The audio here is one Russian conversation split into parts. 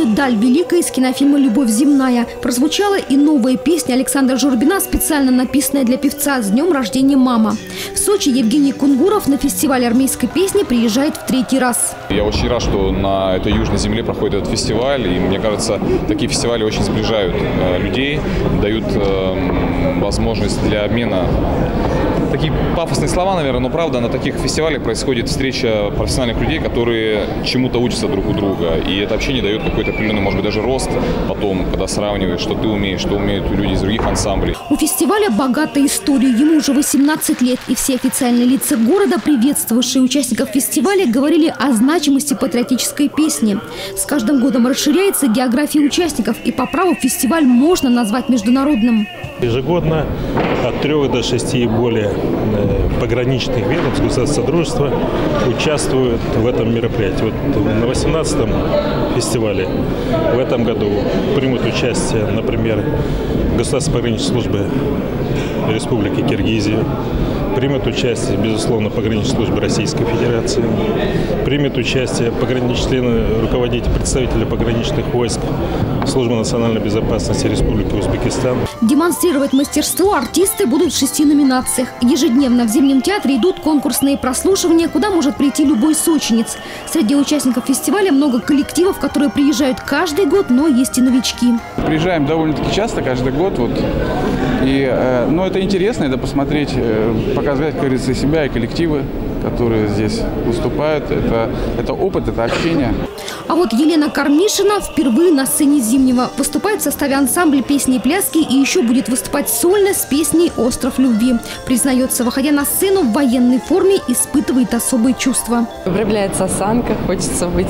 «Даль великая» из кинофильма «Любовь земная». Прозвучала и новая песня Александра Журбина, специально написанная для певца «С днем рождения, мама». В Сочи Евгений Кунгуров на фестиваль армейской песни приезжает в 3-й раз. Я очень рад, что на этой южной земле проходит этот фестиваль. И мне кажется, такие фестивали очень сближают людей, дают возможность для обмена. Такие пафосные слова, наверное, но правда, на таких фестивалях происходит встреча профессиональных людей, которые чему-то учатся друг у друга. И это общение дает какой-то определенный, может быть, даже рост потом, когда сравниваешь, что ты умеешь, что умеют люди из других ансамблей. У фестиваля богатая история. Ему уже 18 лет. И все официальные лица города, приветствовавшие участников фестиваля, говорили о значимости патриотической песни. С каждым годом расширяется география участников. И по праву фестиваль можно назвать международным. Ежегодно от 3 до 6 и более пограничных ведомств государственного содружества участвуют в этом мероприятии. Вот на 18-м фестивале в этом году примут участие, например, Государственная пограничная служба Республики Киргизия, примет участие, безусловно, пограничной службы Российской Федерации, примет участие члены, руководители, представители пограничных войск, Службы национальной безопасности Республики Узбекистан. Демонстрировать мастерство артисты будут в 6 номинациях. Ежедневно в Зимнем театре идут конкурсные прослушивания, куда может прийти любой сочинец. Среди участников фестиваля много коллективов, которые приезжают каждый год, но есть и новички. Приезжаем довольно-таки часто, каждый год. Но это интересно, это посмотреть, показать, как говорится, себя и коллективы, которые здесь выступают. Это опыт, это общение. А вот Елена Кармишина впервые на сцене Зимнего. Выступает в составе ансамбля песни и пляски и еще будет выступать сольно с песней «Остров любви». Признается, выходя на сцену в военной форме, испытывает особые чувства. Проявляется осанка, хочется быть,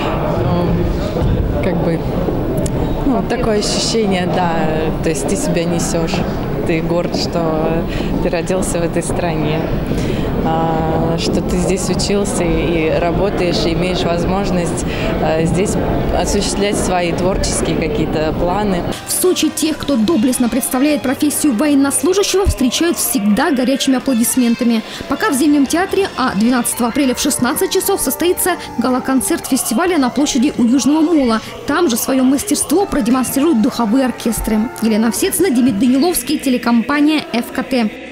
такое ощущение, да, то есть ты себя несешь. Ты горд, что ты родился в этой стране, что ты здесь учился и работаешь, и имеешь возможность здесь осуществлять свои творческие какие-то планы. В Сочи тех, кто доблестно представляет профессию военнослужащего, встречают всегда горячими аплодисментами. Пока в Зимнем театре, 12 апреля в 16 часов состоится гала-концерт фестиваля на площади у Южного мола. Там же свое мастерство продемонстрируют духовые оркестры. Елена Овсецина, Демид Даниловский, телекомпания ФКТ.